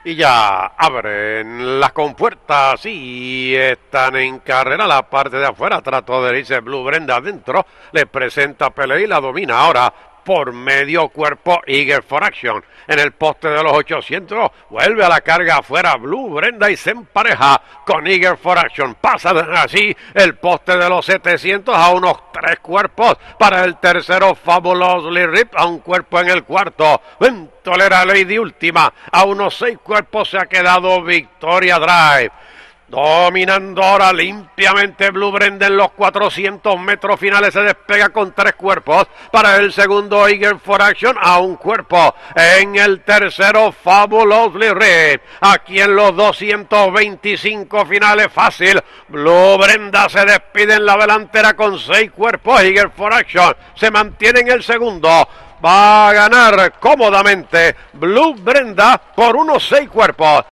Y ya abren las compuertas y están en carrera la parte de afuera. Trató de irse Blue Brenda adentro. Le presenta pelea y la domina ahora por medio cuerpo Eager for Action. En el poste de los 800 vuelve a la carga afuera Blue Brenda y se empareja con Eager for Action. Pasa así el poste de los 700 a unos 3 cuerpos para el tercero Fabulously Rip, a un cuerpo en el cuarto. Ventolera Lady Última a unos 6 cuerpos se ha quedado Victoria Drive. Dominando ahora limpiamente Blue Brenda en los 400 metros finales, se despega con 3 cuerpos para el segundo Eager for Action, a un cuerpo en el tercero Fabulously Rip. Aquí en los 225 finales fácil, Blue Brenda se despide en la delantera con 6 cuerpos. Eager for Action se mantiene en el segundo. Va a ganar cómodamente Blue Brenda por unos 6 cuerpos.